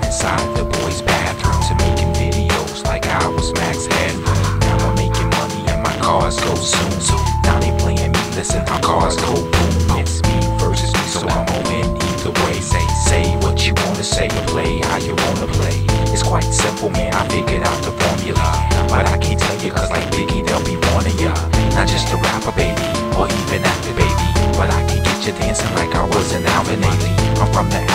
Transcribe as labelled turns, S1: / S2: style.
S1: inside the boys' bathrooms and making videos like I was Max Headroom. Now I'm making money and my cars go soon. So now they playing me, listen, our cars go boom. It's me versus me, so I'm gonna win either way. Say what you wanna say and play how you wanna play. It's quite simple, man, I figured out the formula. But I can't tell you cause like Biggie, they'll be warning ya. Not just a rapper, baby, or even actor, baby, but I can get you dancing like I was in Alvin Ailey. I'm from the